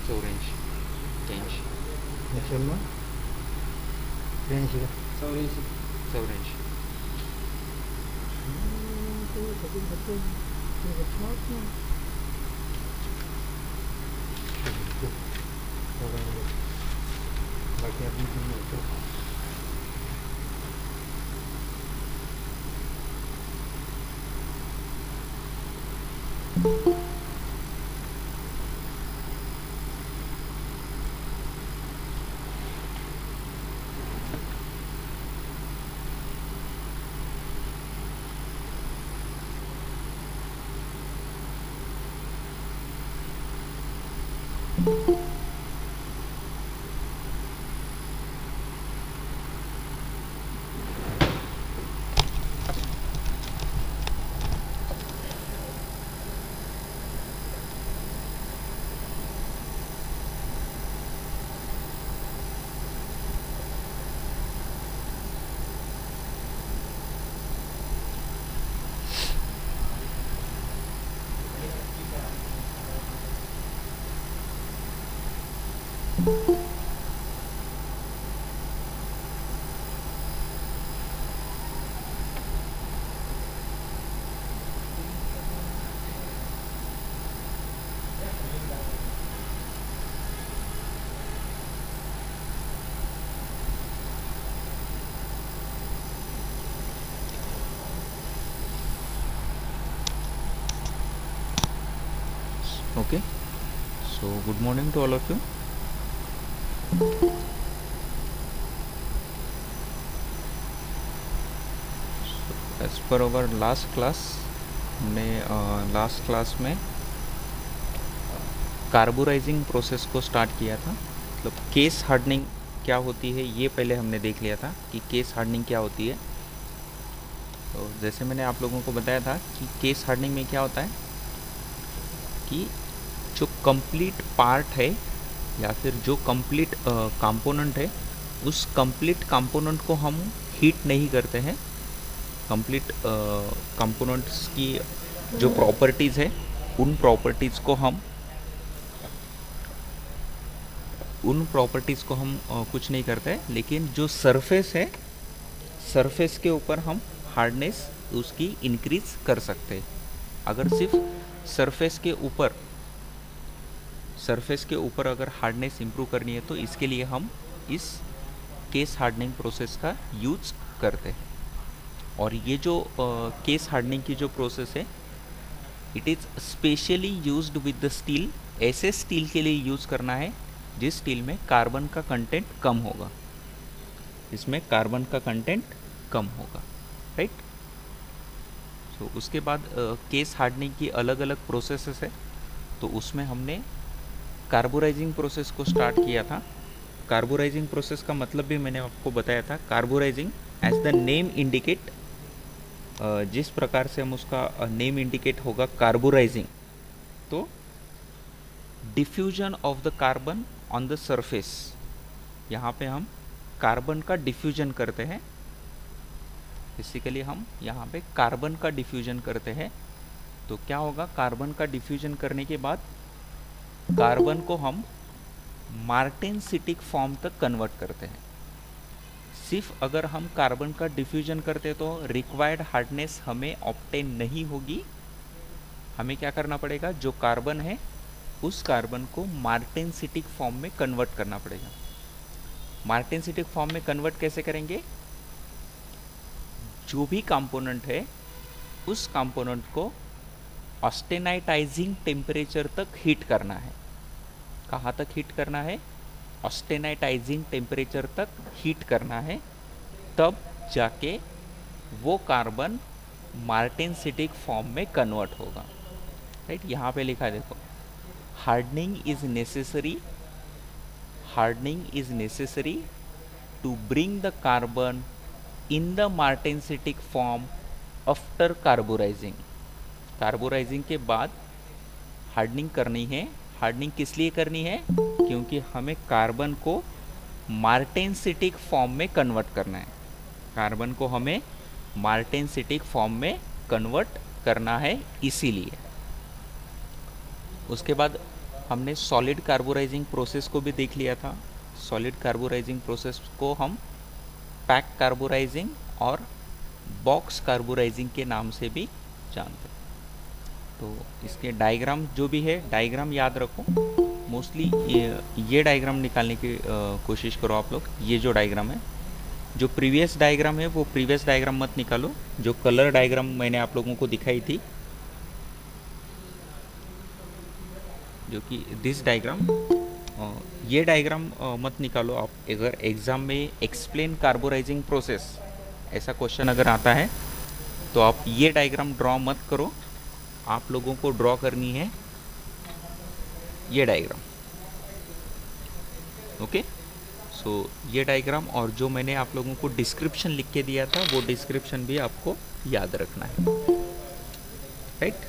84 몇 얼마? 84시간. 84 또 저기 몇번 이거 좋았구나. बाकी अभी Okay, so good morning to all of you. So, as per our last class, हमने last class में carburising process को start किया था। मतलब केस हार्डनिंग क्या होती है ये पहले हमने देख लिया था कि केस हार्डनिंग क्या होती है। तो जैसे मैंने आप लोगों को बताया था कि केस हार्डनिंग में क्या होता है कि जो कंप्लीट पार्ट है या फिर जो कंप्लीट कंपोनेंट है, उस कंप्लीट कंपोनेंट को हम हीट नहीं करते हैं। कंप्लीट कंपोनेंट्स की जो प्रॉपर्टीज़ है उन प्रॉपर्टीज़ को हम कुछ नहीं करते हैं, लेकिन जो सरफेस है, सरफेस के ऊपर हम हार्डनेस उसकी इंक्रीज कर सकते हैं। अगर सिर्फ सरफेस के ऊपर अगर हार्डनेस इंप्रूव करनी है तो इसके लिए हम इस केस हार्डनिंग प्रोसेस का यूज करते हैं। और ये जो केस हार्डनिंग की जो प्रोसेस है, it is specially used with the steel. ऐसे स्टील के लिए यूज़ करना है जिस स्टील में कार्बन का कंटेंट कम होगा, इसमें कार्बन का कंटेंट कम होगा, राइट। तो उसके बाद केस हार्डनिंग की अलग अलग प्रोसेसेस है। तो उसमें हमने कार्बोराइजिंग प्रोसेस को स्टार्ट किया था। कार्बोराइजिंग प्रोसेस का मतलब भी मैंने आपको बताया था। Carburising as the name indicate, जिस प्रकार से हम उसका नेम इंडिकेट होगा कार्बोराइजिंग, तो diffusion of the carbon on the surface, यहाँ पे हम कार्बन का डिफ्यूजन करते हैं। बेसिकली हम यहाँ पे कार्बन का डिफ्यूजन करते हैं। तो क्या होगा, कार्बन का डिफ्यूजन करने के बाद कार्बन को हम मार्टेनसिटिक फॉर्म तक कन्वर्ट करते हैं। सिर्फ अगर हम कार्बन का डिफ्यूजन करते तो रिक्वायर्ड हार्डनेस हमें ऑब्टेन नहीं होगी। हमें क्या करना पड़ेगा, जो कार्बन है उस कार्बन को मार्टेनसिटिक फॉर्म में कन्वर्ट करना पड़ेगा। मार्टेनसिटिक फॉर्म में कन्वर्ट कैसे करेंगे, जो भी कंपोनेंट है उस कंपोनेंट को ऑस्टेनाइटाइजिंग टेम्परेचर तक हीट करना है। कहाँ तक हीट करना है, ऑस्टेनाइटाइजिंग टेम्परेचर तक हीट करना है, तब जाके वो कार्बन मार्टेनसिटिक फॉर्म में कन्वर्ट होगा, राइट। यहाँ पे लिखा है देखो, hardening is necessary to bring the carbon in the martensitic form after carburising. Carburising के बाद हार्डनिंग करनी है। हार्डनिंग किस लिए करनी है, क्योंकि हमें कार्बन को मार्टेनसिटिक फॉर्म में कन्वर्ट करना है। कार्बन को हमें मार्टेनसिटिक फॉर्म में कन्वर्ट करना है, इसीलिए। उसके बाद हमने सॉलिड कार्बोराइजिंग प्रोसेस को भी देख लिया था। सॉलिड कार्बोराइजिंग प्रोसेस को हम पैक कार्बोराइजिंग और बॉक्स कार्बोराइजिंग के नाम से भी जानते हैं। तो इसके डायग्राम जो भी है, डायग्राम याद रखो। मोस्टली ये डायग्राम निकालने की कोशिश करो आप लोग। ये जो डायग्राम है, जो प्रीवियस डायग्राम है वो प्रीवियस डायग्राम मत निकालो। जो कलर डायग्राम मैंने आप लोगों को दिखाई थी, जो कि दिस डायग्राम, ये डायग्राम मत निकालो आप। अगर एग्ज़ाम में एक्सप्लेन कार्बोराइजिंग प्रोसेस ऐसा क्वेश्चन अगर आता है तो आप ये डायग्राम ड्रॉ मत करो। आप लोगों को ड्रॉ करनी है ये डायग्राम। ओके, सो ये डायग्राम, और जो मैंने आप लोगों को डिस्क्रिप्शन लिख के दिया था वो डिस्क्रिप्शन भी आपको याद रखना है, राइट।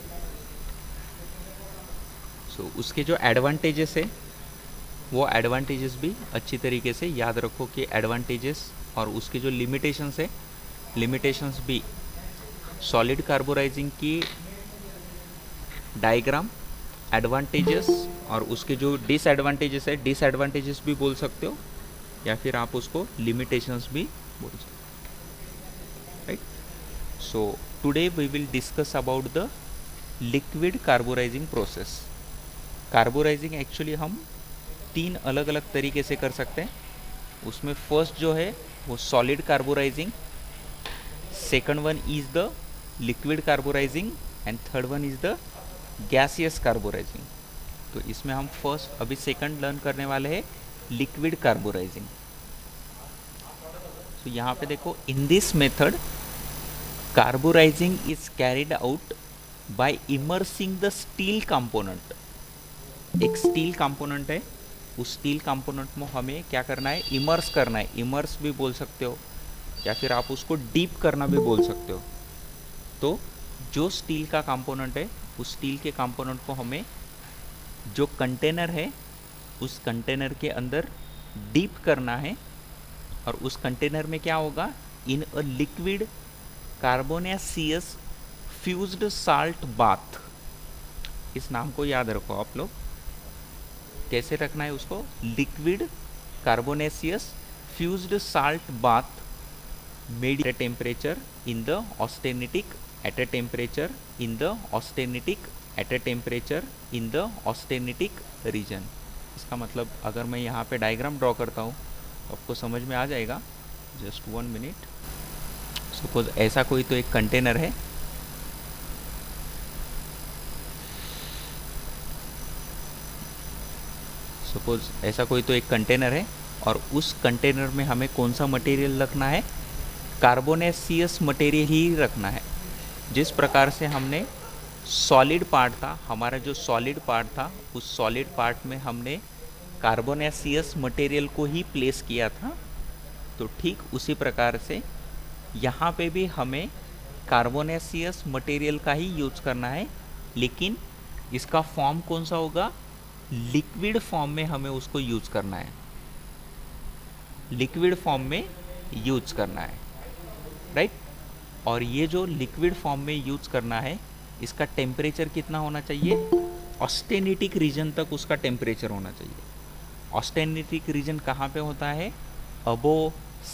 सो उसके जो एडवांटेजेस है वो एडवांटेजेस भी अच्छी तरीके से याद रखो कि एडवांटेजेस, और उसके जो लिमिटेशंस है, लिमिटेशंस भी सॉलिड कार्बोराइजिंग की डायग्राम, एडवांटेजेस, और उसके जो डिसएडवांटेजेस है, डिसएडवांटेजेस भी बोल सकते हो, या फिर आप उसको लिमिटेशंस भी बोल सकते हो, right. So today we will discuss about the liquid carburising process. Carburising actually हम 3 अलग अलग तरीके से कर सकते हैं। उसमें फर्स्ट जो है वो solid carburising, second one is the liquid carburising, and third one is the gaseous carburising. तो इसमें हम फर्स्ट अभी सेकंड लर्न करने वाले हैं, लिक्विड कार्बोराइजिंग। तो यहाँ पे देखो, in this method carburising is carried out by immersing the steel component. एक स्टील कंपोनेंट है, उस स्टील कंपोनेंट में हमें क्या करना है, इमर्स करना है। इमर्स भी बोल सकते हो, या फिर आप उसको डीप करना भी बोल सकते हो। तो जो स्टील का कंपोनेंट है, उस स्टील के कंपोनेंट को हमें, जो कंटेनर है उस कंटेनर के अंदर डीप करना है, और उस कंटेनर में क्या होगा, in a liquid carbonaceous fused salt bath. इस नाम को याद रखो आप लोग। कैसे रखना है उसको, liquid carbonaceous fused salt bath made at temperature in the austenitic, at a temperature in the austenitic, at a temperature in the austenitic region। इसका मतलब अगर मैं यहाँ पे डायग्राम ड्रॉ करता हूँ तो आपको समझ में आ जाएगा। Just 1 minute. सपोज ऐसा कोई तो एक कंटेनर है, सपोज ऐसा कोई तो एक कंटेनर है, और उस कंटेनर में हमें कौन सा मटेरियल रखना है, कार्बोनेसियस मटेरियल ही रखना है। जिस प्रकार से हमने सॉलिड पार्ट था, हमारा जो सॉलिड पार्ट था, उस सॉलिड पार्ट में हमने कार्बोनेसियस मटेरियल को ही प्लेस किया था, तो ठीक उसी प्रकार से यहाँ पे भी हमें कार्बोनेसियस मटेरियल का ही यूज करना है, लेकिन इसका फॉर्म कौन सा होगा, लिक्विड फॉर्म में हमें उसको यूज करना है। लिक्विड फॉर्म में यूज करना है, राइट। और ये जो लिक्विड फॉर्म में यूज करना है, इसका टेम्परेचर कितना होना चाहिए, ऑस्टेनिटिक रीजन तक उसका टेम्परेचर होना चाहिए। ऑस्टेनिटिक रीजन कहाँ पे होता है, अबो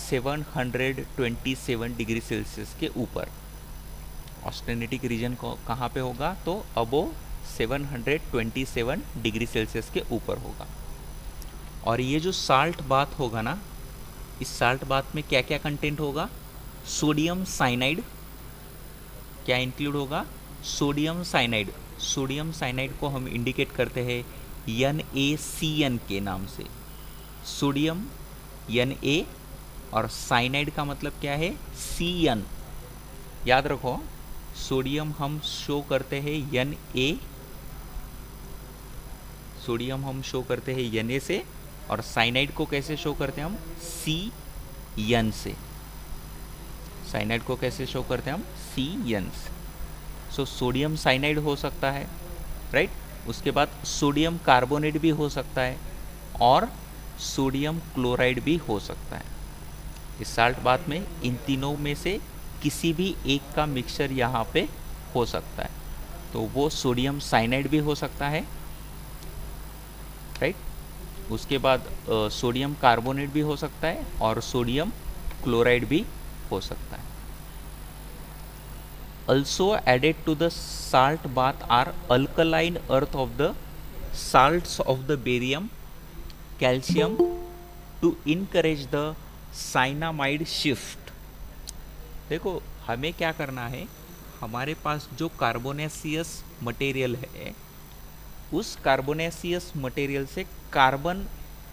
727 डिग्री सेल्सियस के ऊपर। ऑस्टेनिटिक रीजन को कहाँ पे होगा, तो अबो 727 डिग्री सेल्सियस के ऊपर होगा। और ये जो साल्ट बाथ होगा ना, इस साल्ट बाथ में क्या क्या कंटेंट होगा, सोडियम साइनाइड। क्या इंक्लूड होगा, सोडियम साइनाइड। सोडियम साइनाइड को हम इंडिकेट करते हैं NaCN के नाम से। सोडियम Na, और साइनाइड का मतलब क्या है, Cn। याद रखो, सोडियम हम शो करते हैं Na, सोडियम हम शो करते हैं Na से, और साइनाइड को कैसे शो करते हैं हम, Cn से। साइनाइड को कैसे शो करते हैं हम, Cn से। सो सोडियम साइनाइड हो सकता है, राइट। उसके बाद सोडियम कार्बोनेट भी हो सकता है, और सोडियम क्लोराइड भी हो सकता है। इस साल्ट बाथ में इन तीनों में से किसी भी एक का मिक्सचर यहाँ पे हो सकता है। तो वो सोडियम साइनाइड भी हो सकता है, उसके बाद सोडियम कार्बोनेट भी हो सकता है और सोडियम क्लोराइड भी हो सकता है। Also added to the salt bath are alkaline earth of the salts of the barium, calcium to encourage the cyanamide shift। देखो हमें क्या करना है, हमारे पास जो कार्बोनेसियस मटेरियल है उस कार्बोनेसियस मटेरियल से कार्बन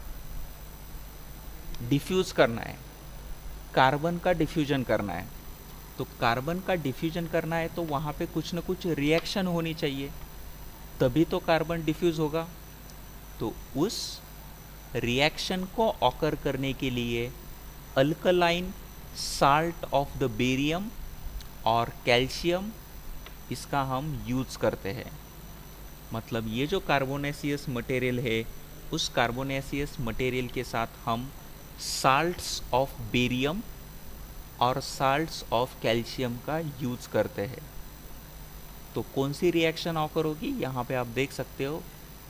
डिफ्यूज करना है, कार्बन का डिफ्यूजन करना है। तो कार्बन का डिफ्यूजन करना है तो वहाँ पे कुछ ना कुछ रिएक्शन होनी चाहिए, तभी तो कार्बन डिफ्यूज होगा। तो उस रिएक्शन को ऑकर करने के लिए alkaline salt of the barium और कैल्शियम इसका हम यूज़ करते हैं। मतलब ये जो कार्बोनेसियस मटेरियल है उस कार्बोनेसियस मटेरियल के साथ हम साल्ट्स ऑफ बेरियम और साल्ट्स ऑफ कैल्शियम का यूज़ करते हैं। तो कौन सी रिएक्शन ऑकर होगी, यहाँ पे आप देख सकते हो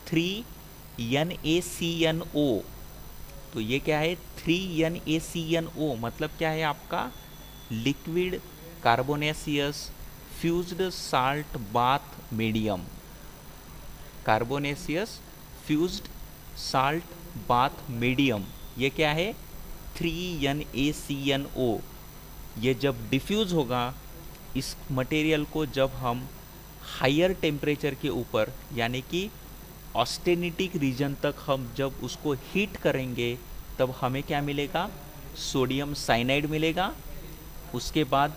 3NaCnO। तो ये क्या है 3NaCnO, मतलब क्या है आपका liquid carbonaceous fused salt bath medium. Carbonaceous fused salt bath medium ये क्या है 3NaCnO। ये जब डिफ्यूज़ होगा इस मटेरियल को, जब हम हायर टेम्परेचर के ऊपर यानी कि ऑस्टेनिटिक रीजन तक हम जब उसको हीट करेंगे तब हमें क्या मिलेगा, सोडियम साइनाइड मिलेगा। उसके बाद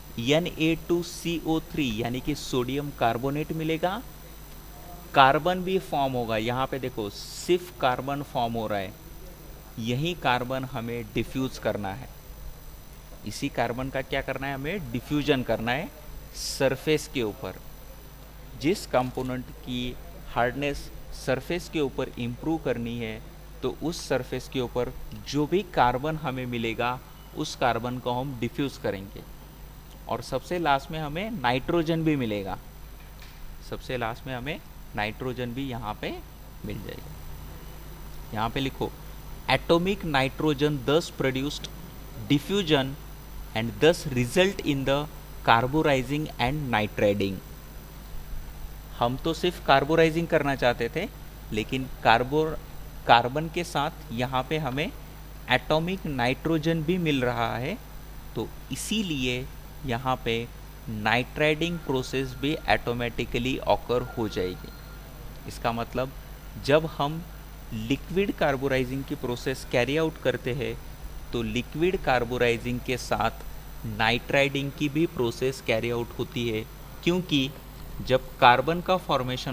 Na2CO3 यानी कि सोडियम कार्बोनेट मिलेगा। कार्बन भी फॉर्म होगा, यहाँ पे देखो सिर्फ कार्बन फॉर्म हो रहा है, यही कार्बन हमें डिफ्यूज करना है। इसी कार्बन का क्या करना है, हमें डिफ्यूजन करना है सरफेस के ऊपर। जिस कंपोनेंट की हार्डनेस सरफेस के ऊपर इम्प्रूव करनी है तो उस सरफेस के ऊपर जो भी कार्बन हमें मिलेगा उस कार्बन को हम डिफ्यूज करेंगे। और सबसे लास्ट में हमें नाइट्रोजन भी मिलेगा, सबसे लास्ट में हमें नाइट्रोजन भी यहाँ पे मिल जाएगा। यहाँ पे लिखो atomic nitrogen thus produced diffusion and thus result in the carburizing and nitriding. हम तो सिर्फ कार्बोराइजिंग करना चाहते थे, लेकिन कार्बन के साथ यहाँ पे हमें एटॉमिक नाइट्रोजन भी मिल रहा है, तो इसीलिए यहाँ पे नाइट्रेडिंग प्रोसेस भी ऑटोमेटिकली ऑकर हो जाएगी। इसका मतलब जब हम लिक्विड कार्बोराइजिंग की प्रोसेस कैरी आउट करते हैं तो लिक्विड कार्बोराइजिंग के साथ नाइट्राइडिंग की भी प्रोसेस कैरी आउट होती है, क्योंकि जब कार्बन का फॉर्मेशन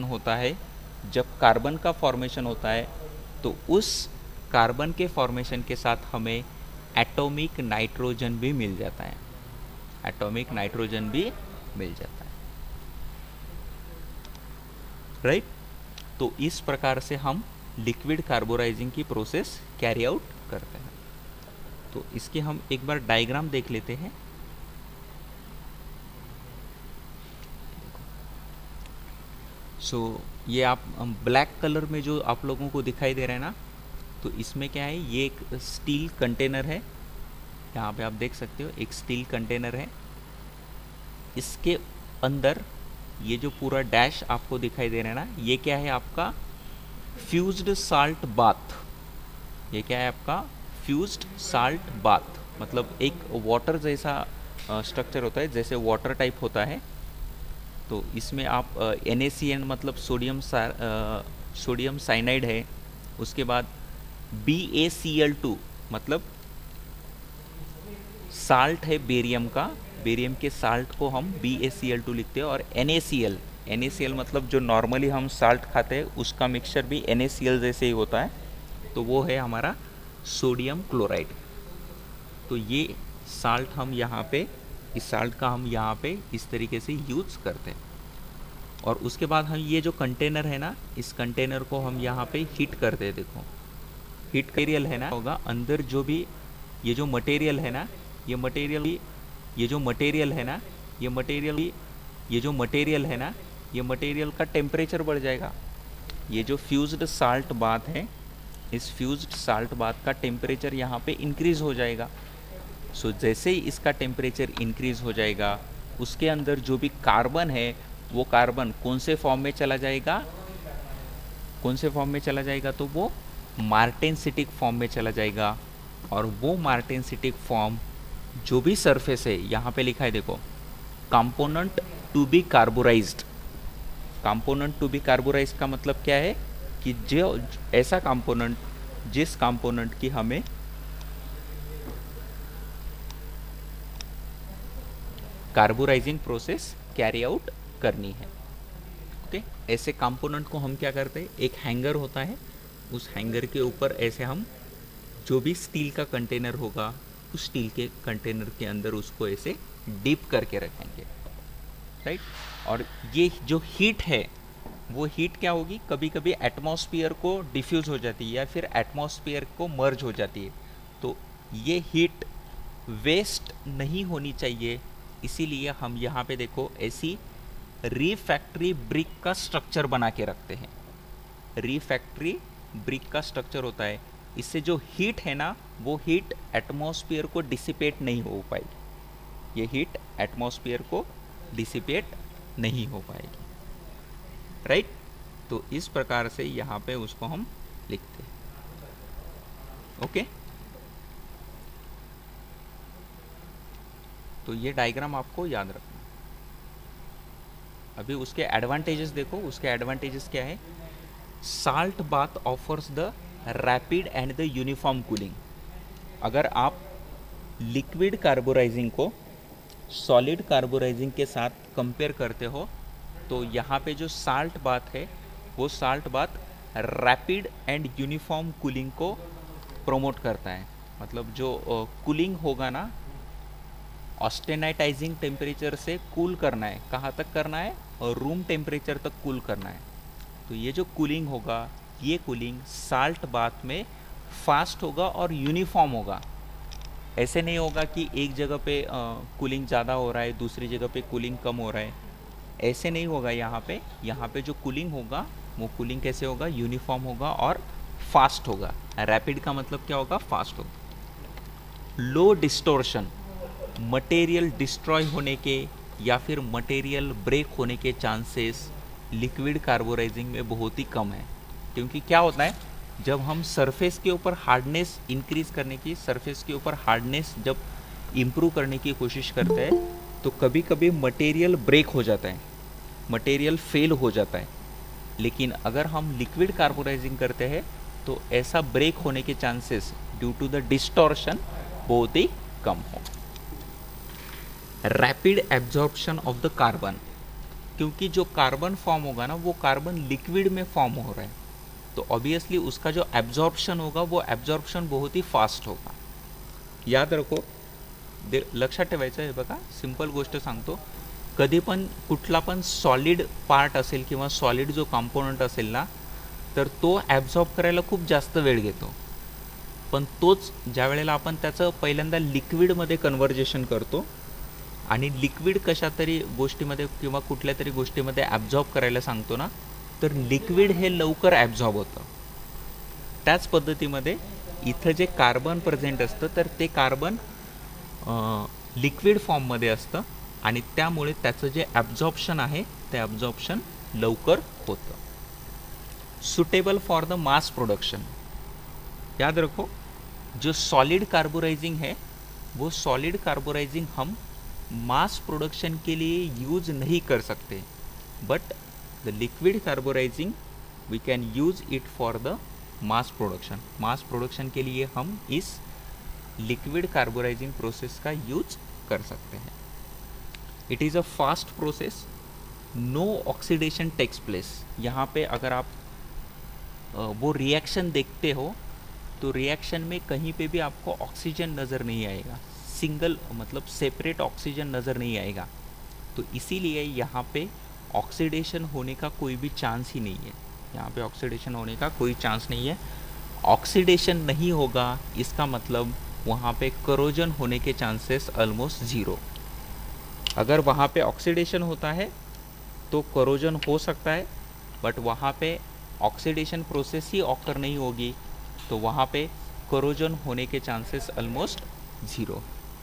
होता है तो उस कार्बन के फॉर्मेशन के साथ हमें एटॉमिक नाइट्रोजन भी मिल जाता है, राइट। तो इस प्रकार से हम लिक्विड कार्बोराइजिंग की प्रोसेस कैरी आउट करते हैं। तो इसके हम एक बार डायग्राम देख लेते हैं। सो ये आप ब्लैक कलर में जो आप लोगों को दिखाई दे रहा है ना, तो इसमें क्या है, ये एक स्टील कंटेनर है। यहाँ पे आप देख सकते हो एक स्टील कंटेनर है, इसके अंदर ये जो पूरा डैश आपको दिखाई दे रहा है ना, ये क्या है आपका फ्यूज्ड साल्ट बाथ। ये क्या है आपका फ्यूज्ड साल्ट बाथ, मतलब एक वाटर जैसा स्ट्रक्चर होता है, जैसे वाटर टाइप होता है। तो इसमें आप NaCN मतलब सोडियम साइनाइड है, उसके बाद BaCl2 मतलब साल्ट है बेरियम का, बेरियम के साल्ट को हम BaCl2 लिखते हैं। और NaCl मतलब जो नॉर्मली हम साल्ट खाते हैं उसका मिक्सचर भी NaCl जैसे ही होता है, तो वो है हमारा सोडियम क्लोराइड। तो ये साल्ट हम यहाँ पे, इस साल्ट का हम यहाँ पे इस तरीके से यूज़ करते हैं। और उसके बाद हम ये जो कंटेनर है ना, इस कंटेनर को हम यहाँ पे हीट करते हैं। देखो हीट मटेरियल है ना होगा, अंदर जो भी ये जो मटेरियल है ना, ये मटेरियल का टेम्परेचर बढ़ जाएगा। ये जो फ्यूज्ड साल्ट बात है इस फ्यूज्ड साल्ट बाथ का टेम्परेचर यहाँ पे इंक्रीज़ हो जाएगा। सो जैसे ही इसका टेम्परेचर इंक्रीज़ हो जाएगा, उसके अंदर जो भी कार्बन है वो कार्बन कौन से फॉर्म में चला जाएगा, कौन से फॉर्म में चला जाएगा, तो वो मार्टेनसिटिक फॉर्म में चला जाएगा। और वो मार्टेनसिटिक फॉर्म जो भी सरफेस है, यहाँ पे लिखा है देखो, component to be carburized. Component to be carburized का मतलब क्या है कि जो ऐसा कंपोनेंट, जिस कंपोनेंट की हमें कार्बोराइजिंग प्रोसेस कैरी आउट करनी है। ओके, ऐसे कंपोनेंट को हम क्या करते हैं, एक हैंगर होता है, उस हैंगर के ऊपर ऐसे हम जो भी स्टील का कंटेनर होगा, उस स्टील के कंटेनर के अंदर उसको ऐसे डीप करके रखेंगे, राइट। और ये जो हीट है वो हीट क्या होगी, कभी कभी एटमॉस्फेयर को डिफ्यूज हो जाती है या फिर एटमॉस्फेयर को मर्ज हो जाती है। तो ये हीट वेस्ट नहीं होनी चाहिए, इसीलिए हम यहाँ पे देखो ऐसी रीफैक्ट्री ब्रिक का स्ट्रक्चर बना के रखते हैं। रीफैक्ट्री ब्रिक का स्ट्रक्चर होता है, इससे जो हीट है ना, वो हीट एटमॉस्फेयर को डिसिपेट नहीं हो पाएगी, ये हीट एटमॉस्फेयर को डिसिपेट नहीं हो पाएगी, राइट। तो इस प्रकार से यहाँ पे उसको हम लिखते हैं। ओके, तो ये डायग्राम आपको याद रखना। अभी उसके एडवांटेजेस देखो, उसके एडवांटेजेस क्या है। Salt bath offers the rapid and the uniform cooling. अगर आप लिक्विड कार्बोराइजिंग को सॉलिड कार्बोराइजिंग के साथ कंपेयर करते हो, तो यहाँ पे जो साल्ट बाथ है वो salt bath rapid and uniform cooling को प्रोमोट करता है। मतलब जो कूलिंग होगा ना, ऑस्टेनाइटाइजिंग टेम्परेचर से कूल करना है, कहाँ तक करना है, और रूम टेम्परेचर तक कूल करना है। तो ये जो कूलिंग होगा, ये कूलिंग साल्ट बाथ में फास्ट होगा और यूनिफॉर्म होगा। ऐसे नहीं होगा कि एक जगह पे कूलिंग ज़्यादा हो रहा है, दूसरी जगह पे कूलिंग कम हो रहा है, ऐसे नहीं होगा। यहाँ पे जो कूलिंग होगा वो कूलिंग कैसे होगा, यूनिफॉर्म होगा और फास्ट होगा। रैपिड का मतलब क्या होगा, फास्ट होगा। लो डिस्टोर्शन, मटेरियल डिस्ट्रॉय होने के या फिर मटेरियल ब्रेक होने के चांसेस लिक्विड कार्बोराइजिंग में बहुत ही कम है। क्योंकि क्या होता है, जब हम सरफेस के ऊपर हार्डनेस इंक्रीज करने की, सरफेस के ऊपर हार्डनेस जब इम्प्रूव करने की कोशिश करते हैं, तो कभी कभी मटेरियल ब्रेक हो जाता है, मटेरियल फेल हो जाता है। लेकिन अगर हम लिक्विड कार्बोराइजिंग करते हैं तो ऐसा ब्रेक होने के chances due to the distortion बहुत ही कम हो। Rapid absorption of the carbon, क्योंकि जो कार्बन फॉर्म होगा ना, वो कार्बन लिक्विड में फॉर्म हो रहा है, तो ऑब्वियसली उसका जो एब्जॉर्प्शन होगा वो एब्जॉर्प्शन बहुत ही फास्ट होगा। याद रखो, लक्षात ठेवायचं आहे बघा, सिंपल गोष्ट सांगतो, कधी पण कुठला पण सॉलिड पार्ट असेल किंवा सॉलिड जो कंपोनंट असेल ना, तर तो ॲब्झॉर्ब करायला खूप जास्त वेळ घेतो। पण तोच ज्या वेळेला आपण त्याचं पहिल्यांदा लिक्विडमध्ये कन्व्हर्जेशन करतो आणि लिक्विड कशा तरी गोष्टीमध्ये किंवा कुठल्या तरी गोष्टीमध्ये ॲब्झॉर्ब करायला सांगतो ना, तर लिक्विड हे लवकर ॲब्झॉर्ब होतं। त्याच पद्धतीमध्ये इथं जे कार्बन प्रेझेंट असतं, तर ते कार्बन लिक्विड फॉर्ममध्ये असतं आणि त्यामुळे त्याचं जे ॲब्झॉर्प्शन आहे ते ॲब्झॉर्प्शन लवकर होतं। Suitable for the mass production, याद रखो, जो सॉलिड कार्बोराइजिंग है वो सॉलिड कार्बोराइजिंग हम मास प्रोडक्शन के लिए यूज़ नहीं कर सकते, but the liquid carburizing we can use it for the mass production. Mass production के लिए हम इस लिक्विड कार्बोराइजिंग प्रोसेस का यूज कर सकते हैं। It is a fast process, no oxidation takes place. यहाँ पे अगर आप वो रिएक्शन देखते हो तो रिएक्शन में कहीं पे भी आपको ऑक्सीजन नज़र नहीं आएगा, सिंगल मतलब सेपरेट ऑक्सीजन नज़र नहीं आएगा। तो इसीलिए यहाँ पे ऑक्सीडेशन होने का कोई भी चांस ही नहीं है, यहाँ पे ऑक्सीडेशन होने का कोई चांस नहीं है। ऑक्सीडेशन नहीं होगा इसका मतलब वहाँ पे करोजन होने के चांसेस ऑलमोस्ट ज़ीरो। अगर वहाँ पे ऑक्सीडेशन होता है तो करोजन हो सकता है, बट वहाँ पे ऑक्सीडेशन प्रोसेस ही ऑकर नहीं होगी, तो वहाँ पे कोरोजन होने के chances almost 0।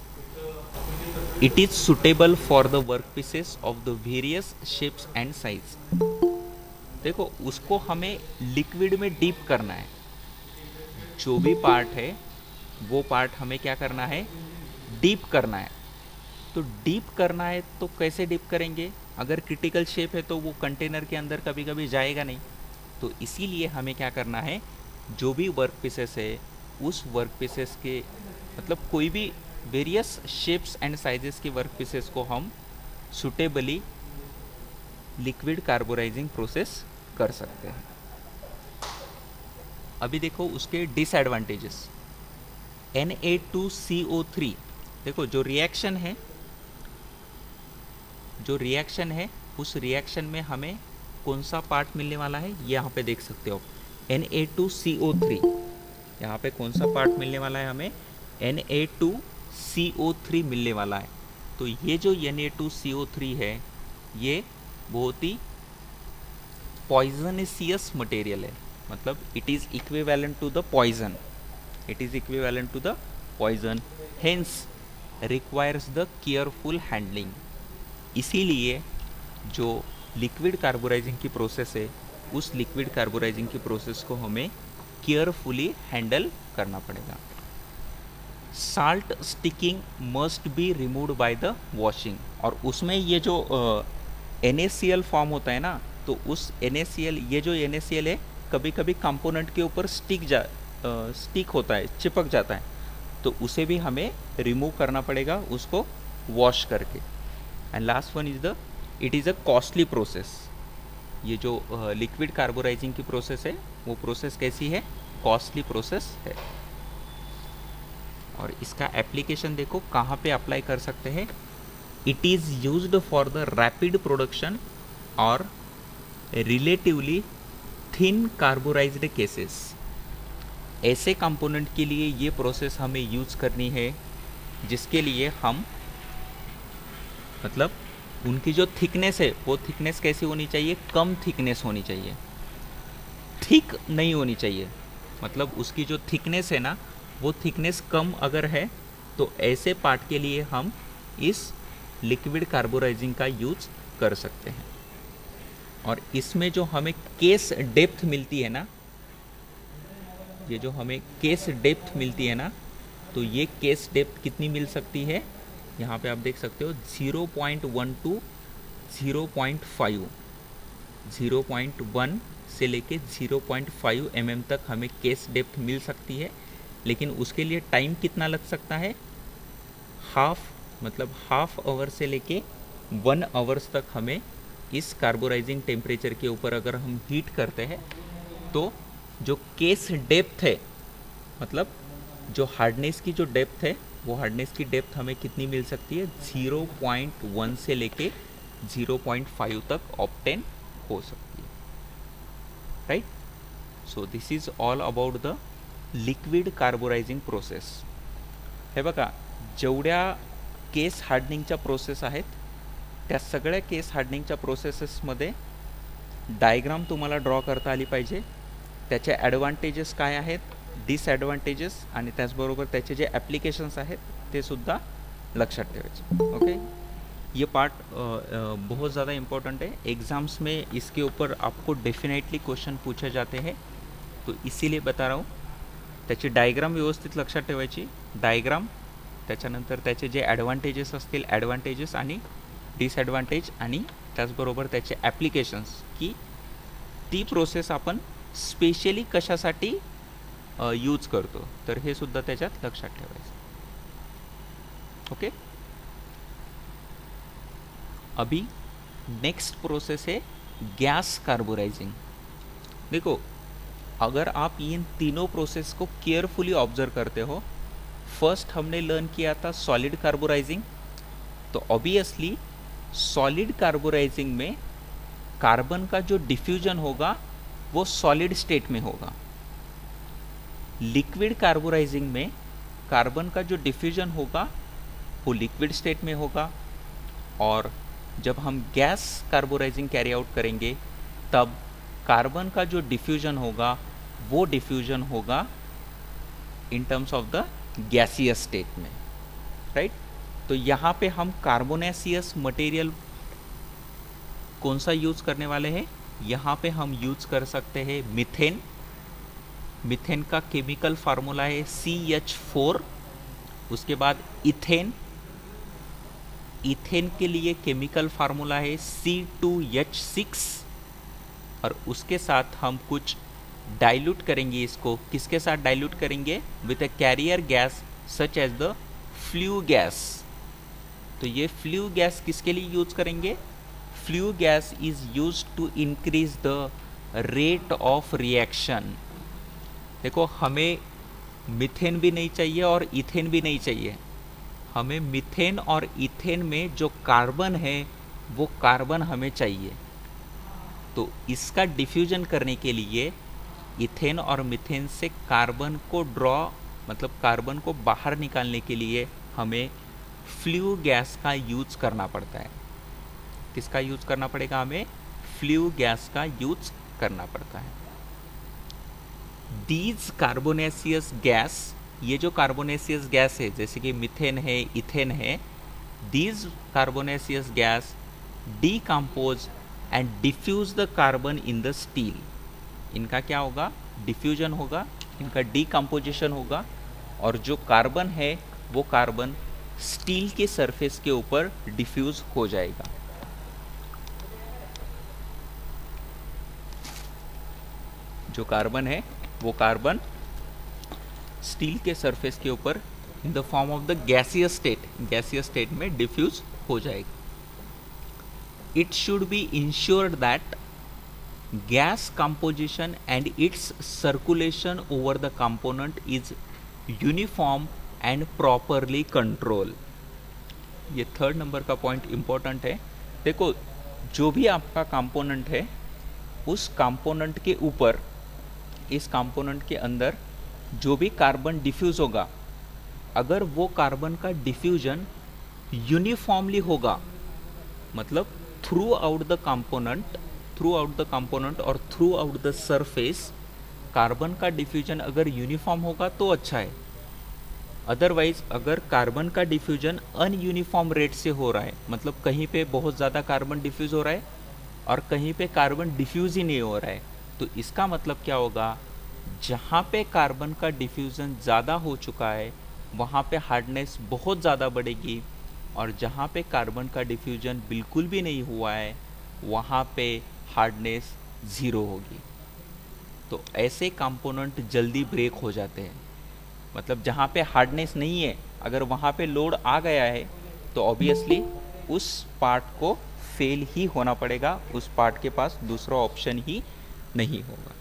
It is suitable for the work pieces of the various shapes and size. देखो उसको हमें लिक्विड में डीप करना है, जो भी पार्ट है वो पार्ट हमें क्या करना है, डीप करना है। तो डीप करना है तो कैसे डीप करेंगे, अगर क्रिटिकल शेप है तो वो कंटेनर के अंदर कभी कभी जाएगा नहीं। तो इसीलिए हमें क्या करना है, जो भी वर्क पीसेस है उस वर्क पीसेस के मतलब कोई भी वेरियस शेप्स एंड साइजेस के वर्क पीसेस को हम सुटेबली लिक्विड कार्बोराइजिंग प्रोसेस कर सकते हैं। अभी देखो उसके डिसएडवांटेजेस। Na2CO3, देखो जो रिएक्शन है उस रिएक्शन में हमें कौन सा पार्ट मिलने वाला है, यहाँ पे देख सकते हो Na2CO3। यहाँ पे कौन सा पार्ट मिलने वाला है, हमें Na2CO3 मिलने वाला है। तो ये जो Na2CO3 है ये बहुत ही पॉइजनसियस मटेरियल है, मतलब it is equivalent to the poison, hence requires the careful handling. इसीलिए जो लिक्विड कार्बोराइजिंग की प्रोसेस है उस लिक्विड कार्बोराइजिंग की प्रोसेस को हमें केयरफुली हैंडल करना पड़ेगा। Salt sticking must be removed by the washing, और उसमें ये जो NaCl फॉर्म होता है ना, तो उस NaCl, ये जो NaCl है कभी कभी कंपोनेंट के ऊपर स्टिक होता है, चिपक जाता है, तो उसे भी हमें रिमूव करना पड़ेगा उसको वॉश करके। And last one is it is a costly process. ये जो लिक्विड कार्बोराइजिंग की प्रोसेस है वो प्रोसेस कैसी है, कॉस्टली प्रोसेस है। और इसका एप्लीकेशन देखो कहाँ पे अप्लाई कर सकते हैं। It is used for the rapid production और रिलेटिवली थिन कार्बोराइज्ड केसेस। ऐसे कंपोनेंट के लिए ये प्रोसेस हमें यूज़ करनी है जिसके लिए हम मतलब उनकी जो थिकनेस है वो थिकनेस कैसी होनी चाहिए, कम थिकनेस होनी चाहिए, थिक नहीं होनी चाहिए। मतलब उसकी जो थिकनेस है ना वो थिकनेस कम अगर है तो ऐसे पार्ट के लिए हम इस लिक्विड कार्बोराइजिंग का यूज कर सकते हैं। और इसमें जो हमें केस डेप्थ मिलती है ना, ये जो हमें केस डेप्थ मिलती है ना, तो ये केस डेप्थ कितनी मिल सकती है, यहाँ पे आप देख सकते हो 0.1 to 0.5, 0.1 से लेके 0.5 mm तक हमें केस डेप्थ मिल सकती है। लेकिन उसके लिए टाइम कितना लग सकता है, हाफ आवर से लेके 1 आवर्स तक हमें इस कार्बोराइजिंग टेम्परेचर के ऊपर अगर हम हीट करते हैं तो जो केस डेप्थ है, मतलब जो हार्डनेस की जो डेप्थ है, वो हार्डनेस की डेप्थ हमें कितनी मिल सकती है, 0.1 से लेके 0.5 तक ऑब्टेन हो सकती है, right. So this is all about the liquid carburising process. हे बघा, जेवढ्या केस हार्डनिंगच्या प्रोसेस आहेत त्या सगळ्या केस हार्डनिंगच्या प्रोसेसेसमध्ये डायग्राम तुम्हाला ड्रॉ करता आली पाहिजे, त्याचे ॲडव्हान्टेजेस काय आहेत, डिसॲडव्हान्टेजेस, आणि त्याचबरोबर त्याचे जे ॲप्लिकेशन्स आहेत ते सुद्धा लक्षात ठेवायचे। ओके, ये पार्ट बहुत ज़्यादा इम्पोर्टेंट है, एग्ज़ाम्स में इसके ऊपर आपको डेफिनेटली क्वेश्चन पूछे जाते हैं, तो इसीलिए बता रहा हूँ। त्याची डायग्राम व्यवस्थित लक्षात ठेवायची, डायग्राम, त्याच्यानंतर त्याचे जे ॲडव्हान्टेजेस असतील ॲडव्हान्टेजेस आणि डिसॲडव्हान्टेज, आणि त्याचबरोबर त्याचे ॲप्लिकेशन्स, की ती प्रोसेस आपण स्पेशली कशासाठी यूज करतो, तर हे सुद्धा त्याच्यात लक्षात ठेवायचं। ओके, अभी नेक्स्ट प्रोसेस है गैस कार्बोराइजिंग। देखो, अगर आप इन तीनों प्रोसेस को केयरफुली ऑब्जर्व करते हो, फर्स्ट हमने लर्न किया था सॉलिड कार्बोराइजिंग, तो ऑब्वियसली सॉलिड कार्बोराइजिंग में कार्बन का जो डिफ्यूजन होगा वो सॉलिड स्टेट में होगा। लिक्विड कार्बोराइजिंग में कार्बन का जो डिफ्यूजन होगा वो लिक्विड स्टेट में होगा, और जब हम गैस कार्बोराइजिंग कैरी आउट करेंगे तब कार्बन का जो डिफ्यूजन होगा वो डिफ्यूजन होगा in terms of the gaseous state में, राइट। तो यहाँ पे हम कार्बोनेसियस मटेरियल कौन सा यूज करने वाले हैं? यहाँ पे हम यूज कर सकते हैं मीथेन। मीथेन का केमिकल फार्मूला है CH4। उसके बाद इथेन, इथेन के लिए केमिकल फार्मूला है C2H6। और उसके साथ हम कुछ डाइल्यूट करेंगे इसको। किसके साथ डाइल्यूट करेंगे? With a carrier gas such as the flue gas. तो ये फ्लू गैस किसके लिए यूज करेंगे? Flue gas is use to increase the rate of reaction. देखो, हमें मीथेन भी नहीं चाहिए और इथेन भी नहीं चाहिए। हमें मीथेन और इथेन में जो कार्बन है वो कार्बन हमें चाहिए। तो इसका डिफ्यूजन करने के लिए इथेन और मीथेन से कार्बन को मतलब कार्बन को बाहर निकालने के लिए हमें फ्लू गैस का यूज करना पड़ता है। किसका यूज करना पड़ेगा? हमें फ्लू गैस का यूज करना पड़ता है। दीज कार्बोनेसियस गैस, ये जो कार्बोनेसियस गैस है जैसे कि मीथेन है, इथेन है, these carbonaceous gas decompose and diffuse the carbon in the steel. इनका क्या होगा? डिफ्यूजन होगा, इनका डीकम्पोजिशन होगा और जो कार्बन है वो कार्बन स्टील के सरफेस के ऊपर डिफ्यूज हो जाएगा। जो कार्बन है वो कार्बन स्टील के सरफेस के ऊपर in the form of the gaseous state में डिफ्यूज हो जाएगा। It should be ensured that gas composition and its circulation over the component is uniform and properly control। ये थर्ड नंबर का point important है। देखो, जो भी आपका कंपोनेंट है उस कंपोनेंट के ऊपर, इस कंपोनेंट के अंदर जो भी कार्बन डिफ्यूज होगा, अगर वो कार्बन का डिफ्यूजन यूनिफॉर्मली होगा, मतलब थ्रू आउट द कंपोनेंट और throughout the surface carbon का डिफ्यूजन अगर यूनिफॉर्म होगा तो अच्छा है। अदरवाइज अगर कार्बन का डिफ्यूजन अनयूनिफॉर्म रेट से हो रहा है, मतलब कहीं पे बहुत ज़्यादा कार्बन डिफ्यूज हो रहा है और कहीं पे कार्बन डिफ्यूज ही नहीं हो रहा है, तो इसका मतलब क्या होगा? जहाँ पे कार्बन का डिफ्यूजन ज़्यादा हो चुका है वहाँ पे हार्डनेस बहुत ज़्यादा बढ़ेगी और जहाँ पे कार्बन का डिफ्यूजन बिल्कुल भी नहीं हुआ है वहाँ पे हार्डनेस 0 होगी। तो ऐसे कंपोनेंट जल्दी ब्रेक हो जाते हैं। मतलब जहाँ पे हार्डनेस नहीं है, अगर वहाँ पे लोड आ गया है तो ऑब्वियसली उस पार्ट को फेल ही होना पड़ेगा, उस पार्ट के पास दूसरा ऑप्शन ही नहीं होगा।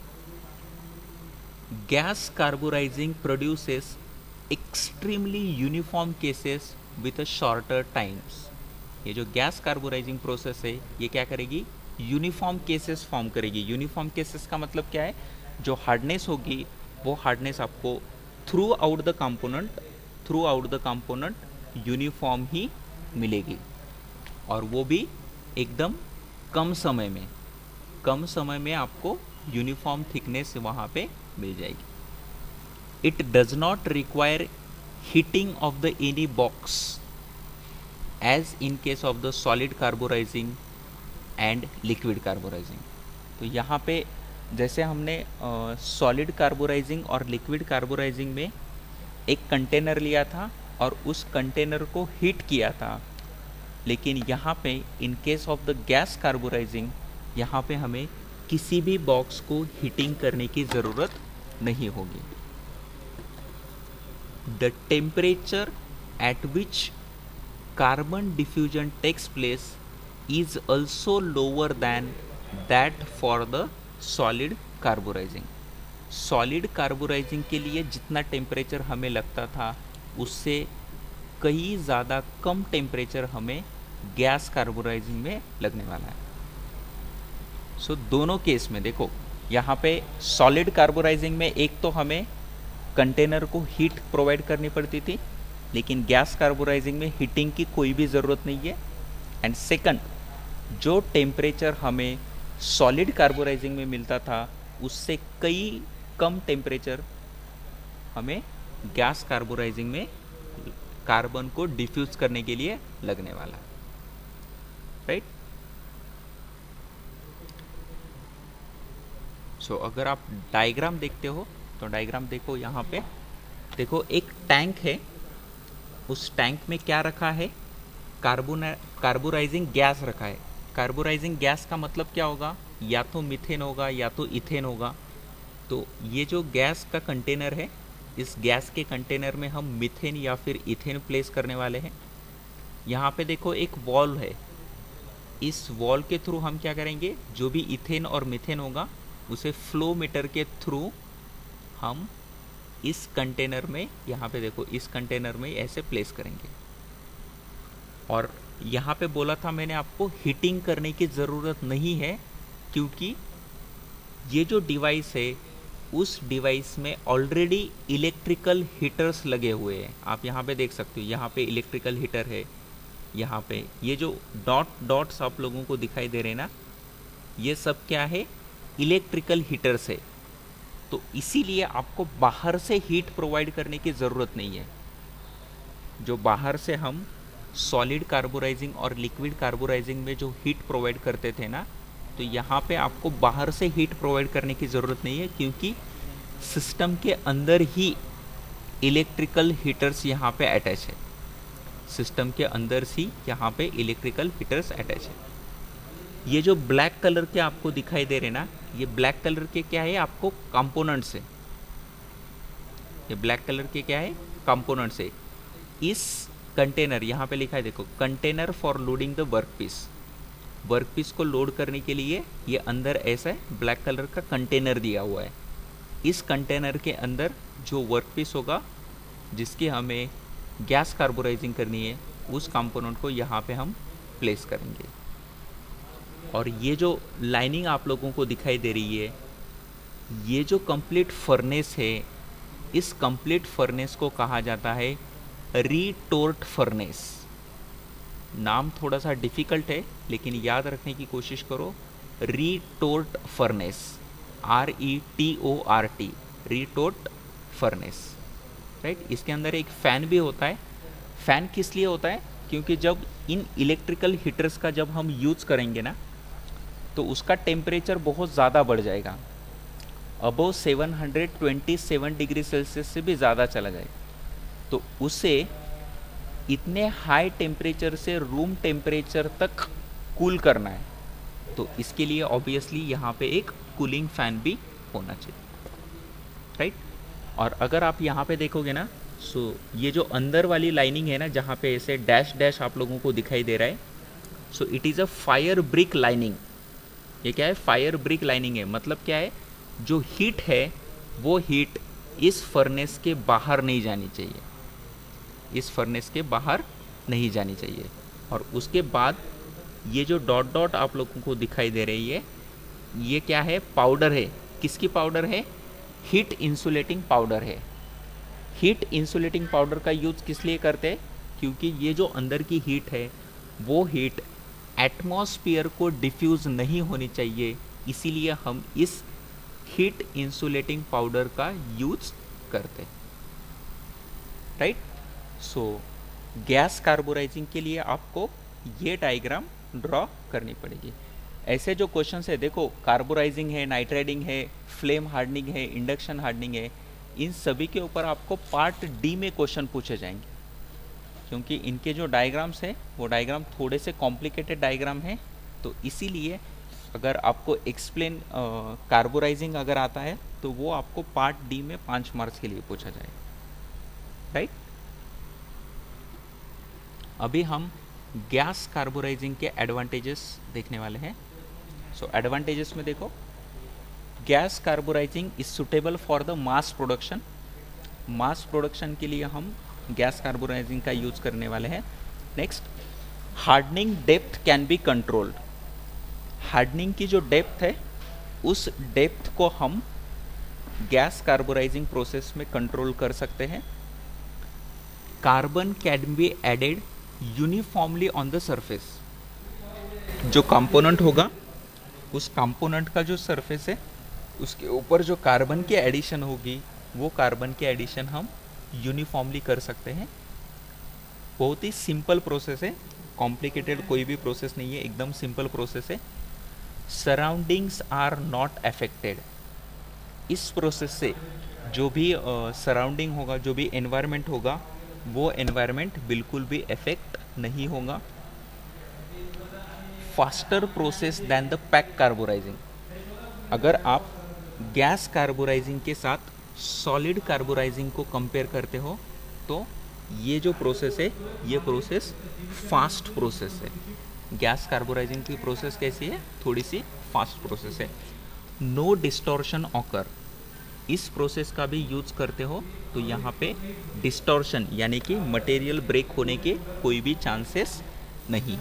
Gas carburizing produces extremely uniform cases with a shorter times. ये जो गैस कार्बोराइजिंग प्रोसेस है ये क्या करेगी? यूनिफॉर्म केसेस फॉर्म करेगी। यूनिफॉर्म केसेस का मतलब क्या है? जो हार्डनेस होगी वो हार्डनेस आपको throughout the component uniform ही मिलेगी और वो भी एकदम कम समय में आपको यूनिफॉर्म थिकनेस वहाँ पे मिल जाएगी। It does not require heating of the any box as in case of the solid carburizing and liquid carburizing. तो यहाँ पे जैसे हमने सॉलिड कार्बोराइजिंग और लिक्विड कार्बोराइजिंग में एक कंटेनर लिया था और उस कंटेनर को हीट किया था, लेकिन यहाँ पे in case of the gas carburizing यहाँ पे हमें किसी भी बॉक्स को हीटिंग करने की ज़रूरत नहीं होगी। The temperature at which carbon diffusion takes place is also lower than that for the solid carburizing। Solid carburizing के लिए जितना टेम्परेचर हमें लगता था उससे कई ज़्यादा कम टेम्परेचर हमें गैस कार्बोराइजिंग में लगने वाला है। सो दोनों केस में देखो, यहाँ पे सॉलिड कार्बोराइजिंग में एक तो हमें कंटेनर को हीट प्रोवाइड करनी पड़ती थी, लेकिन गैस कार्बोराइजिंग में हीटिंग की कोई भी ज़रूरत नहीं है। एंड सेकंड, जो टेम्परेचर हमें सॉलिड कार्बोराइजिंग में मिलता था उससे कई कम टेम्परेचर हमें गैस कार्बोराइजिंग में कार्बन को डिफ्यूज करने के लिए लगने वाला, राइट। सो अगर आप डायग्राम देखते हो तो डायग्राम देखो, यहाँ पे देखो एक टैंक है, उस टैंक में क्या रखा है, कार्बोराइजिंग गैस रखा है। कार्बोराइजिंग गैस का मतलब क्या होगा, या तो मीथेन होगा या तो इथेन होगा। तो ये जो गैस का कंटेनर है, इस गैस के कंटेनर में हम मीथेन या फिर इथेन प्लेस करने वाले हैं। यहाँ पे देखो एक वॉल है, इस वॉल के थ्रू हम क्या करेंगे, जो भी इथेन और मीथेन होगा उसे फ्लो मीटर के थ्रू हम इस कंटेनर में, यहाँ पे देखो इस कंटेनर में ऐसे प्लेस करेंगे। और यहाँ पे बोला था मैंने आपको हीटिंग करने की ज़रूरत नहीं है, क्योंकि ये जो डिवाइस है उस डिवाइस में ऑलरेडी इलेक्ट्रिकल हीटर्स लगे हुए हैं। आप यहाँ पे देख सकते हो, यहाँ पे इलेक्ट्रिकल हीटर है, यहाँ पे ये जो डॉट्स आप लोगों को दिखाई दे रहे हैं ना, ये सब क्या है, इलेक्ट्रिकल हीटर्स है। तो इसीलिए आपको बाहर से हीट प्रोवाइड करने की ज़रूरत नहीं है। जो बाहर से हम सॉलिड कार्बोराइजिंग और लिक्विड कार्बोराइजिंग में जो हीट प्रोवाइड करते थे ना, तो यहाँ पे आपको बाहर से हीट प्रोवाइड करने की ज़रूरत नहीं है, क्योंकि सिस्टम के अंदर ही इलेक्ट्रिकल हीटर्स यहाँ पे अटैच है। सिस्टम के अंदर ही यहाँ पे इलेक्ट्रिकल हीटर्स अटैच है। ये जो ब्लैक कलर के आपको दिखाई दे रहे ना, ये ब्लैक कलर के क्या है, आपको कंपोनेंट्स है। ये ब्लैक कलर के क्या है, कंपोनेंट्स है। इस कंटेनर, यहाँ पे लिखा है देखो, container for loading the workpiece. Workpiece को लोड करने के लिए ये अंदर ऐसा ब्लैक कलर का कंटेनर दिया हुआ है। इस कंटेनर के अंदर जो वर्कपीस होगा, जिसकी हमें गैस कार्बोराइजिंग करनी है, उस कंपोनेंट को यहाँ पे हम प्लेस करेंगे। और ये जो लाइनिंग आप लोगों को दिखाई दे रही है, ये जो कंप्लीट फर्नेस है, इस कंप्लीट फर्नेस को कहा जाता है रीटोर्ट फर्नेस। नाम थोड़ा सा डिफ़िकल्ट है, लेकिन याद रखने की कोशिश करो। Retort furnace, RETORT, retort furnace, right. इसके अंदर एक फ़ैन भी होता है। फ़ैन किस लिए होता है, क्योंकि जब इन इलेक्ट्रिकल हीटर्स का जब हम यूज़ करेंगे ना, तो उसका टेम्परेचर बहुत ज़्यादा बढ़ जाएगा, अबव 727 डिग्री सेल्सियस से भी ज़्यादा चला जाएगा। तो उसे इतने हाई टेम्परेचर से रूम टेम्परेचर तक कूल करना है, तो इसके लिए ऑब्वियसली यहाँ पे एक कूलिंग फ़ैन भी होना चाहिए, राइट। और अगर आप यहाँ पे देखोगे ना, सो ये जो अंदर वाली लाइनिंग है ना, जहाँ पे ऐसे डैश डैश आप लोगों को दिखाई दे रहा है, so it is a fire brick lining. ये क्या है, फायर ब्रिक लाइनिंग है। मतलब क्या है, जो हीट है वो हीट इस फर्नेस के बाहर नहीं जानी चाहिए, इस फर्नेस के बाहर नहीं जानी चाहिए। और उसके बाद ये जो डॉट डॉट आप लोगों को दिखाई दे रही है, ये क्या है, पाउडर है। किसकी पाउडर है, हीट इंसुलेटिंग पाउडर है। हीट इंसुलेटिंग पाउडर का यूज़ किस लिए करते हैं, क्योंकि ये जो अंदर की हीट है वो हीट एटमॉस्फेयर को डिफ्यूज़ नहीं होनी चाहिए, इसीलिए हम इस हीट इंसुलेटिंग पाउडर का यूज़ करते हैं, राइट। सो गैस कार्बोराइजिंग के लिए आपको ये डायग्राम ड्रॉ करनी पड़ेगी। ऐसे जो क्वेश्चंस है, देखो कार्बोराइजिंग है, नाइट्राइडिंग है, फ्लेम हार्डनिंग है, इंडक्शन हार्डनिंग है, इन सभी के ऊपर आपको पार्ट डी में क्वेश्चन पूछे जाएंगे, क्योंकि इनके जो डायग्राम्स हैं वो डायग्राम थोड़े से कॉम्प्लिकेटेड डायग्राम हैं। तो इसीलिए अगर आपको एक्सप्लेन कार्बोराइजिंग अगर आता है तो वो आपको पार्ट डी में 5 मार्क्स के लिए पूछा जाएगा, राइट। अभी हम गैस कार्बोराइजिंग के एडवांटेजेस देखने वाले हैं। सो एडवांटेजेस में देखो, gas carburizing is suitable for the mass production. Mass production के लिए हम गैस कार्बोराइजिंग का यूज करने वाले हैं। Next, hardening depth can be controlled. Hardening की जो डेप्थ है, उस डेप्थ को हम गैस कार्बोराइजिंग प्रोसेस में कंट्रोल कर सकते हैं। Carbon can be added uniformly on the surface. जो कंपोनेंट होगा, उस कंपोनेंट का जो सरफेस है, उसके ऊपर जो कार्बन की एडिशन होगी वो कार्बन के एडिशन हम यूनिफॉर्मली कर सकते हैं। बहुत ही सिंपल प्रोसेस है, कॉम्प्लिकेटेड कोई भी प्रोसेस नहीं है, एकदम सिंपल प्रोसेस है। Surroundings are not affected. इस प्रोसेस से जो भी सराउंडिंग होगा, जो भी एनवायरनमेंट होगा, वो एनवायरनमेंट बिल्कुल भी अफेक्ट नहीं होगा। Faster process than the pack carburizing. अगर आप गैस कार्बोराइजिंग के साथ सॉलिड कार्बोराइजिंग को कंपेयर करते हो तो ये जो प्रोसेस है, ये प्रोसेस फास्ट प्रोसेस है। गैस कार्बोराइजिंग की प्रोसेस कैसी है? थोड़ी सी फास्ट प्रोसेस है। No distortion occur. इस प्रोसेस का भी यूज करते हो तो यहाँ पे डिस्टॉर्शन यानी कि मटेरियल ब्रेक होने के कोई भी चांसेस नहीं।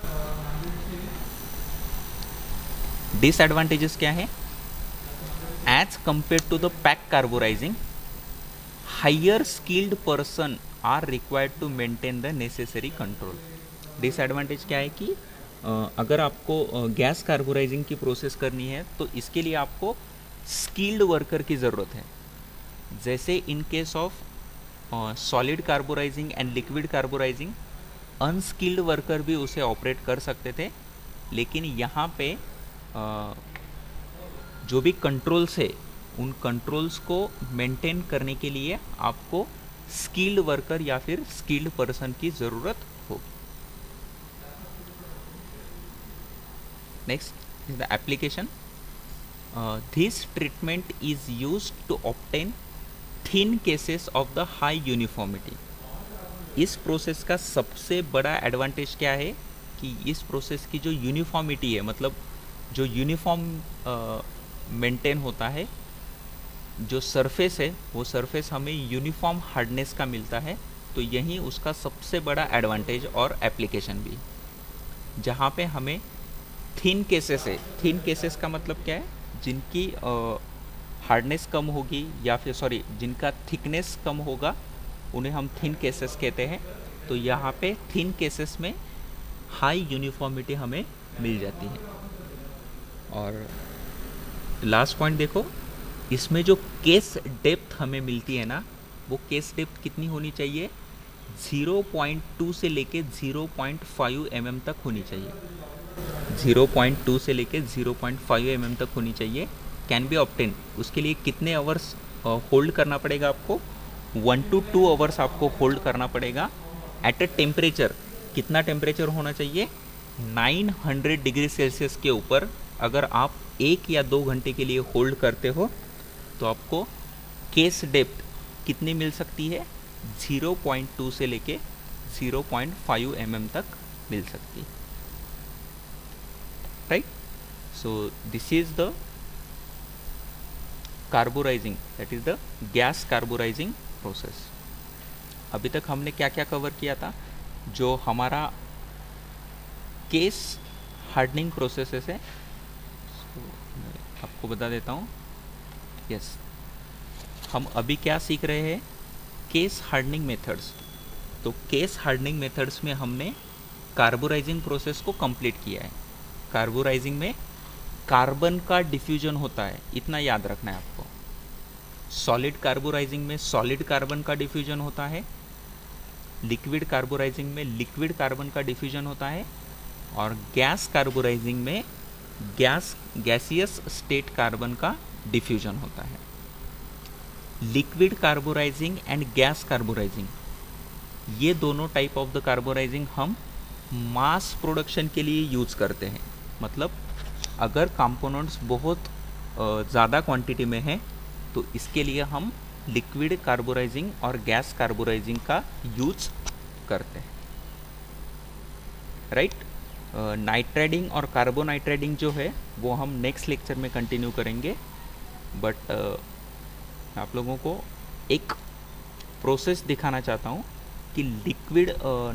डिसएडवांटेजेस क्या है? As compare to the pack carburizing, higher skilled person are required to maintain the necessary control. Disadvantage क्या है कि अगर आपको गैस कार्बोराइजिंग की प्रोसेस करनी है तो इसके लिए आपको स्किल्ड वर्कर की ज़रूरत है। जैसे in case of solid carburizing and liquid carburizing, unskilled worker भी उसे ऑपरेट कर सकते थे, लेकिन यहाँ पे जो भी कंट्रोल्स है उन कंट्रोल्स को मेंटेन करने के लिए आपको स्किल्ड वर्कर या फिर स्किल्ड पर्सन की ज़रूरत होगी। Next is the application. This treatment is used to obtain thin cases of the high uniformity. इस प्रोसेस का सबसे बड़ा एडवांटेज क्या है कि इस प्रोसेस की जो यूनिफॉर्मिटी है, मतलब जो यूनिफॉर्म मेंटेन होता है, जो सरफेस है वो सरफेस हमें यूनिफॉर्म हार्डनेस का मिलता है। तो यही उसका सबसे बड़ा एडवांटेज और एप्लीकेशन भी, जहाँ पे हमें थिन केसेस है। थिन केसेस का मतलब क्या है? जिनकी हार्डनेस कम होगी या फिर जिनका थिकनेस कम होगा उन्हें हम थिन केसेस कहते हैं। तो यहाँ पे थिन केसेस में हाई यूनिफॉर्मिटी हमें मिल जाती है। और लास्ट पॉइंट देखो, इसमें जो केस डेप्थ हमें मिलती है ना, वो केस डेप्थ कितनी होनी चाहिए? 0.2 से लेके 0.5 mm तक होनी चाहिए। 0.2 से लेके 0.5 mm तक होनी चाहिए। Can be obtain. उसके लिए कितने आवर्स होल्ड करना पड़ेगा आपको? 1 to 2 आवर्स आपको होल्ड करना पड़ेगा। एट अ टेम्परेचर, कितना टेम्परेचर होना चाहिए? 900 डिग्री सेल्सियस के ऊपर अगर आप 1 या 2 घंटे के लिए होल्ड करते हो तो आपको केस डेप्थ कितनी मिल सकती है? 0.2 से लेके 0.5 mm तक मिल सकती है। Right? So this is the carburizing, that is the gas carburizing process. अभी तक हमने क्या क्या कवर किया था? जो हमारा केस हार्डनिंग प्रोसेसेस है, आपको बता देता हूँ। यस, हम अभी क्या सीख रहे हैं? Case hardening methods. तो केस हार्डनिंग मेथड्स में हमने कार्बोराइजिंग प्रोसेस को कंप्लीट किया है। कार्बोराइजिंग में कार्बन का डिफ्यूजन होता है, इतना याद रखना है आपको। सॉलिड कार्बोराइजिंग में सॉलिड कार्बन का डिफ्यूजन होता है। लिक्विड कार्बोराइजिंग में लिक्विड कार्बन का डिफ्यूजन होता है। और गैस कार्बोराइजिंग में गैसियस स्टेट कार्बन का डिफ्यूजन होता है। Liquid carburising and gas carburizing, ये दोनों टाइप ऑफ द कार्बोराइजिंग हम मास प्रोडक्शन के लिए यूज करते हैं। मतलब अगर कंपोनेंट्स बहुत ज़्यादा क्वांटिटी में है तो इसके लिए हम लिक्विड कार्बोराइजिंग और गैस कार्बोराइजिंग का यूज करते हैं। राइट? नाइट्राइडिंग और कार्बोनाइट्राइडिंग जो है वो हम नेक्स्ट लेक्चर में कंटिन्यू करेंगे। बट आप लोगों को एक प्रोसेस दिखाना चाहता हूँ कि लिक्विड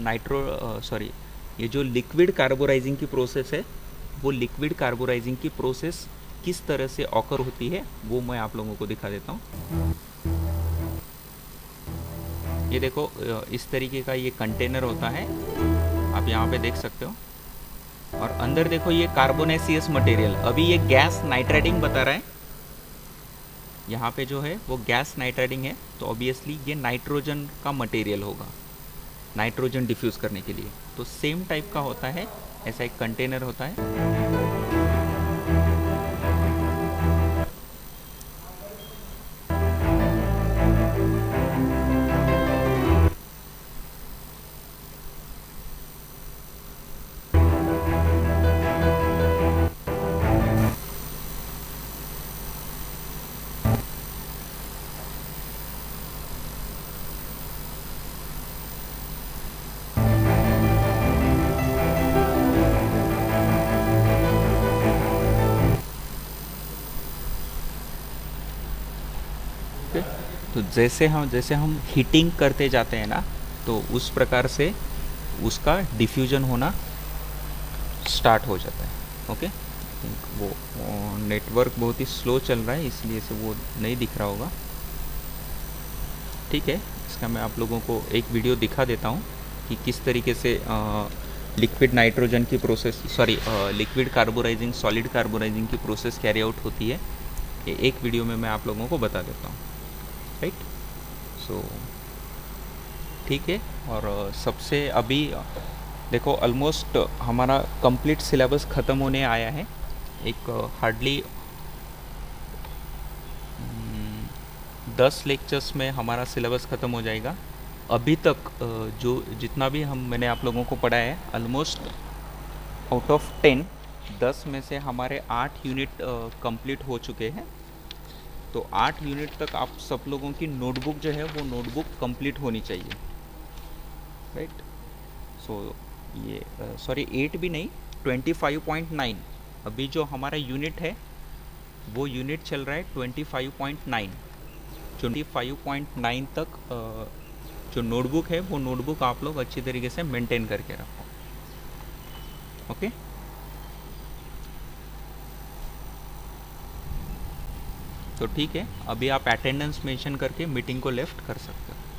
ये जो लिक्विड कार्बोराइजिंग की प्रोसेस है, वो लिक्विड कार्बोराइजिंग की प्रोसेस किस तरह से ऑकर होती है वो मैं आप लोगों को दिखा देता हूँ। ये देखो, इस तरीके का ये कंटेनर होता है, आप यहाँ पे देख सकते हो। और अंदर देखो ये कार्बोनेसियस मटेरियल, अभी ये गैस नाइट्राइडिंग बता रहा है। यहाँ पे जो है वो गैस नाइट्राइडिंग है, तो ऑब्वियसली ये नाइट्रोजन का मटेरियल होगा नाइट्रोजन डिफ्यूज़ करने के लिए। तो सेम टाइप का होता है, ऐसा एक कंटेनर होता है। ओके, तो जैसे हम हीटिंग करते जाते हैं ना, तो उस प्रकार से उसका डिफ्यूजन होना स्टार्ट हो जाता है। ओके, वो नेटवर्क बहुत ही स्लो चल रहा है, इसलिए से वो नहीं दिख रहा होगा। ठीक है, इसका मैं आप लोगों को एक वीडियो दिखा देता हूँ कि किस तरीके से लिक्विड नाइट्रोजन की process, liquid carburizing solid carburising की प्रोसेस कैरी आउट होती है। ये एक वीडियो में मैं आप लोगों को बता देता हूँ, राइट। सो ठीक है, और सबसे अभी देखो ऑलमोस्ट हमारा कंप्लीट सिलेबस ख़त्म होने आया है। एक हार्डली 10 लेक्चर्स में हमारा सिलेबस ख़त्म हो जाएगा। अभी तक जो जितना भी मैंने आप लोगों को पढ़ाया है, ऑलमोस्ट आउट ऑफ 10 में से हमारे 8 यूनिट कंप्लीट हो चुके हैं। तो 8 यूनिट तक आप सब लोगों की नोटबुक जो है वो नोटबुक कंप्लीट होनी चाहिए, राइट। सो ये 8 भी नहीं, 25.9 अभी जो हमारा यूनिट है वो यूनिट चल रहा है 25.9। 25.9 तक जो नोटबुक है वो नोटबुक आप लोग अच्छी तरीके से मेंटेन करके रखो। ओके, तो ठीक है, अभी आप अटेंडेंस मेंशन करके मीटिंग को लेफ्ट कर सकते हो।